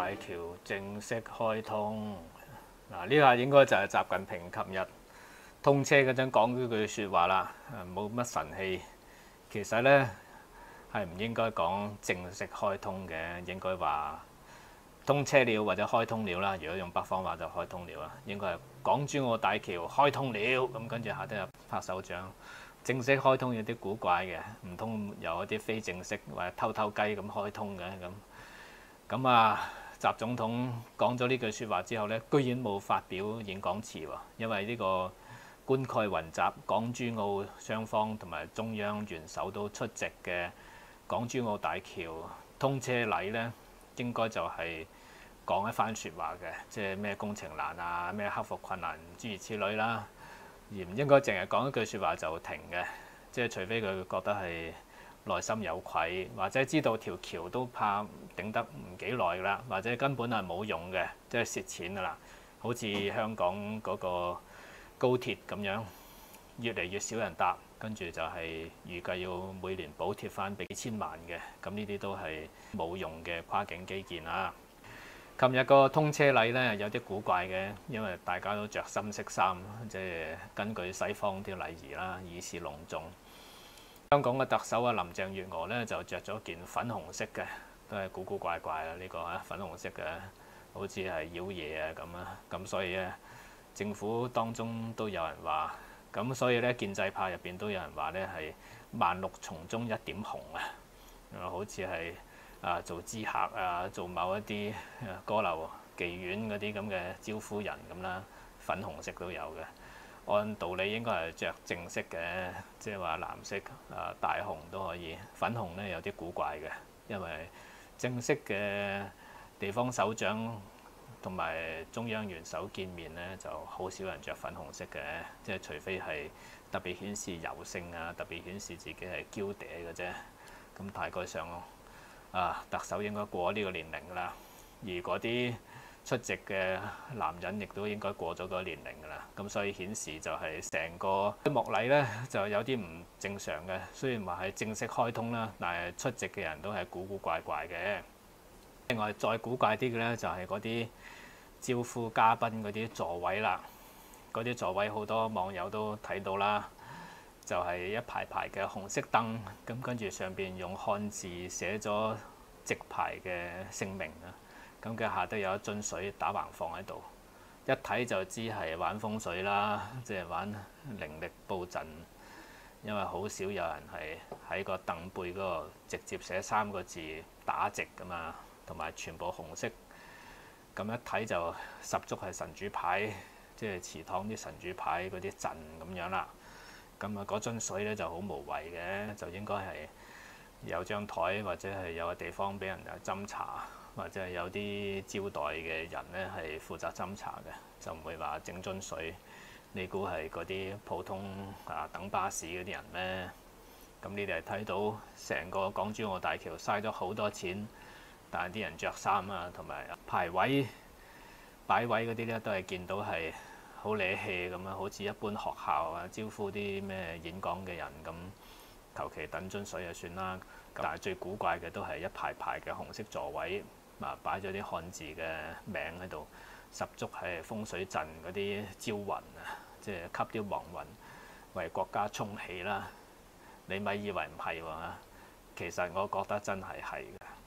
大橋正式開通。嗱，呢下應該就係習近平琴日通車嗰陣講嗰句説話啦，冇乜神氣。其實呢，係唔應該講正式開通嘅，應該話通車了或者開通了啦。如果用北方話就開通了啦，應該係港珠澳大橋開通了，咁跟住下低又拍手掌。正式開通有啲古怪嘅，唔通有一啲非正式或者偷偷雞咁開通嘅咁啊？習總統講咗呢句説話之後呢，居然冇發表演講詞喎，因為呢個冠蓋雲集，港珠澳雙方同埋中央元首都出席嘅港珠澳大橋通車禮呢，應該就係講一番説話嘅，即係咩工程難啊，咩克服困難諸如此類啦，而唔應該淨係講一句説話就停嘅，即係除非佢覺得係內心有愧，或者知道條橋都怕頂得唔幾耐啦，或者根本係冇用嘅，即係蝕錢㗎啦。好似香港嗰個高鐵咁樣，越嚟越少人搭，跟住就係預計要每年補貼翻幾千萬嘅，咁呢啲都係冇用嘅跨境基建啦。琴日個通車禮呢，有啲古怪嘅，因為大家都着深色衫，即係根據西方啲禮儀啦，以示隆重。香港嘅特首啊林鄭月娥呢，就着咗件粉紅色嘅，都係古古怪怪啊！呢個粉紅色嘅，好似係妖嘢啊咁啊，咁所以呢，政府當中都有人話，咁所以呢，建制派入邊都有人話呢係萬綠叢中一點紅啊，好似係做知客啊，做某一啲歌樓妓院嗰啲咁嘅招呼人咁啦，粉紅色都有嘅。按道理應該係着正式嘅，即係話藍色大紅都可以，粉紅呢有啲古怪嘅，因為正式嘅地方首長同埋中央元首見面呢，就好少人着粉紅色嘅，即係除非係特別顯示柔性啊，特別顯示自己係嬌嗲嘅啫。咁大概上特首應該過咗呢個年齡㗎啦，而嗰啲出席嘅男人亦都應該過咗嗰個年齡㗎啦，咁所以顯示就係成個開幕禮呢就有啲唔正常嘅。雖然話係正式開通啦，但係出席嘅人都係古古怪怪嘅。另外再古怪啲嘅呢，就係嗰啲招呼嘉賓嗰啲座位啦，嗰啲座位好多網友都睇到啦，就係一排排嘅紅色燈，咁跟住上邊用漢字寫咗直排嘅姓名啊。咁嘅下低有一樽水打橫放喺度，一睇就知係玩風水啦，即係玩靈力佈陣。因為好少有人係喺個凳背嗰度直接寫3個字打直㗎嘛，同埋全部紅色。咁一睇就十足係神主牌，即係祠堂啲神主牌嗰啲陣咁樣啦。咁嗰樽水呢就好無謂嘅，就應該係有張台或者係有個地方俾人斟茶。或者係有啲招待嘅人呢係負責斟茶嘅，就唔會話整樽水。你估係嗰啲普通等巴士嗰啲人咩？咁你哋睇到成個港珠澳大橋嘥咗好多錢，但係啲人着衫啊，同埋排位擺位嗰啲呢，都係見到係好瀨氣咁樣，好似一般學校招呼啲咩演講嘅人咁，求其等樽水就算啦。但係最古怪嘅都係一排排嘅紅色座位。擺咗啲漢字嘅名喺度，十足係風水陣嗰啲招魂啊，即係吸啲黃魂為國家充氣啦。你咪以為唔係喎，其實我覺得真係嘅。